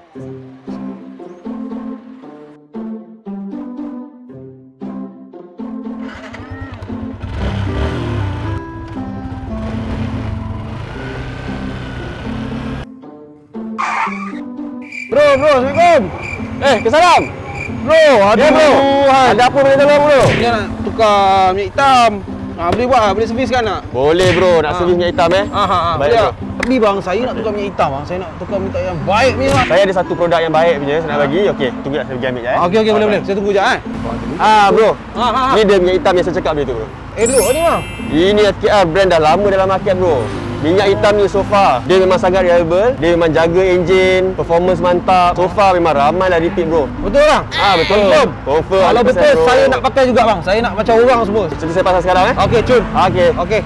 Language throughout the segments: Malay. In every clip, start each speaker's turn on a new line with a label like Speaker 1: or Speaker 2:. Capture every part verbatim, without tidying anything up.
Speaker 1: Bro, bro, Assalamualaikum.
Speaker 2: Eh, kesalam.
Speaker 1: Bro, ada
Speaker 2: Ya, bro.
Speaker 1: bro.
Speaker 2: Ada apa boleh tolong bro?
Speaker 1: Ni nak tukar minyak hitam. Ha, boleh buat ah, boleh servis kan nak?
Speaker 2: Boleh bro, nak
Speaker 1: Ha.
Speaker 2: servis minyak hitam eh.
Speaker 1: Ha ha ha.
Speaker 2: Baik,
Speaker 1: Boleh
Speaker 2: bro.
Speaker 1: tak? Tapi bang, saya nak tukar minyak hitam bang. Saya nak tukar minyak yang baik ni bang.
Speaker 2: Saya ada satu produk yang baik punya, saya nak bagi. Okey, tunggu nak saya pergi ambil je eh.
Speaker 1: Okey okey boleh boleh. Saya tunggu jap eh.
Speaker 2: Ah bro.
Speaker 1: Ha ha ha.
Speaker 2: Ni dia minyak hitam yang saya cakap dia tu bro.
Speaker 1: Eh duduk ni bang.
Speaker 2: Ini F K R brand dah lama dalam market bro. Minyak hitam ni so far, dia memang sangat reliable. Dia memang jaga enjin, performance mantap. So far memang ramai lah repeat bro.
Speaker 1: Betul bang?
Speaker 2: Ah betul.
Speaker 1: Confirm.
Speaker 2: Confirm.
Speaker 1: Kalau
Speaker 2: one hundred percent,
Speaker 1: betul
Speaker 2: bro.
Speaker 1: saya nak pakai juga bang. Saya nak macam orang semua.
Speaker 2: Jadi saya pasang sekarang eh.
Speaker 1: Okey cun.
Speaker 2: Okey.
Speaker 1: Okey.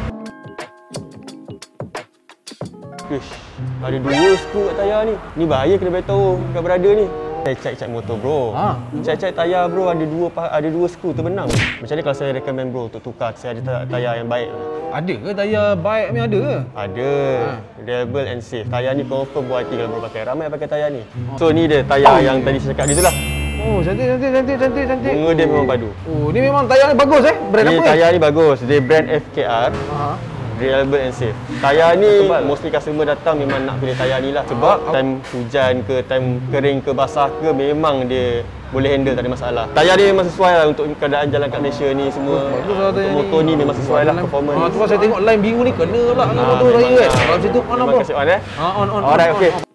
Speaker 2: Ish, ada dua skru kat tayar ni. Ni bahaya kena beritahu kat brother ni. Saya check-check motor bro.
Speaker 1: Ha.
Speaker 2: Check-check tayar bro, ada dua ada dua skru terbenam. Macam ni kalau saya recommend bro untuk tukar, saya ada tayar yang baik.
Speaker 1: Ada ke tayar baik ni ada ke?
Speaker 2: Ada. Reliable and safe. Tayar ni confirm buat hati kalau bro pakai. Ramai pakai tayar ni. So ni dia tayar yang tadi saya cakap gitulah.
Speaker 1: Oh, cantik cantik cantik cantik cantik.
Speaker 2: Bunga dia memang padu.
Speaker 1: Oh, ni memang tayar ni bagus eh. Brand
Speaker 2: Ni
Speaker 1: apa ni?
Speaker 2: tayar ni bagus. Dia brand F K R.
Speaker 1: Ha.
Speaker 2: Reliable and safe. Tayar ni mostly customer datang memang nak pilih tayar ni lah. Sebab time hujan ke, time kering ke, basah ke, memang dia boleh handle, tak ada masalah. Tayar ni memang sesuai lah untuk keadaan jalan kat Malaysia ni semua.
Speaker 1: Bagus lah tayar
Speaker 2: Untuk motor ni memang sesuai lah performance.
Speaker 1: Ha, tu pasal saya tengok line biru ni kena lah dengan
Speaker 2: Ah,
Speaker 1: motor saya
Speaker 2: memang
Speaker 1: kan.
Speaker 2: lah.
Speaker 1: Kalau situ on
Speaker 2: Memang
Speaker 1: apa?
Speaker 2: kasi on eh.
Speaker 1: Ha, on on.
Speaker 2: Alright,
Speaker 1: on,
Speaker 2: okey.
Speaker 1: on.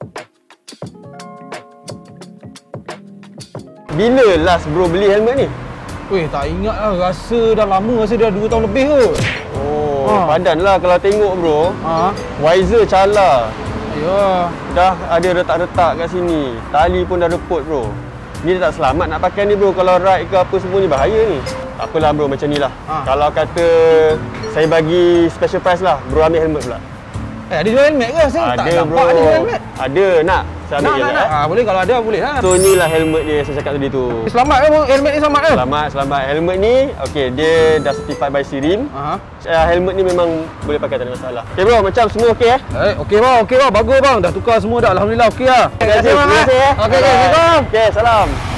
Speaker 2: Bila last bro beli helmet ni?
Speaker 1: Weh, tak ingat lah. Rasa dah lama, rasa dah dua tahun lebih ke.
Speaker 2: Oh,
Speaker 1: Ha.
Speaker 2: padan lah kalau tengok bro.
Speaker 1: Ha.
Speaker 2: Wiser cala.
Speaker 1: Ya.
Speaker 2: Dah ada retak-retak kat sini. Tali pun dah reput bro. Ni dah tak selamat nak pakai ni bro. Kalau ride ke apa semua ni bahaya ni. Tak apalah bro, macam ni lah.
Speaker 1: Ha.
Speaker 2: Kalau kata saya bagi special price lah, bro ambil helmet pula.
Speaker 1: Eh, ada jual helmet ke? Saya tak
Speaker 2: Ada
Speaker 1: nampak
Speaker 2: bro.
Speaker 1: ada jual helmet.
Speaker 2: Ada, nak? Saya ambil
Speaker 1: Nak,
Speaker 2: je
Speaker 1: nak,
Speaker 2: lah
Speaker 1: nak.
Speaker 2: eh.
Speaker 1: Ah, boleh kalau ada boleh lah.
Speaker 2: So ni lah helmet dia yang saya cakap tadi tu.
Speaker 1: Selamat ke bang? Helmet ni selamat ke?
Speaker 2: Selamat, selamat. Helmet ni, okay, dia dah certified by Sirim.
Speaker 1: Ha.
Speaker 2: Uh, helmet ni memang boleh pakai, tak ada masalah. Okay bro, macam semua okay eh?
Speaker 1: Eh, okey bang, okey bang. Bagus bang. Dah tukar semua dah. Alhamdulillah okey lah.
Speaker 2: Terima kasih,
Speaker 1: bang.
Speaker 2: terima kasih eh.
Speaker 1: Okey, okey, assalamualaikum.
Speaker 2: Okay, salam.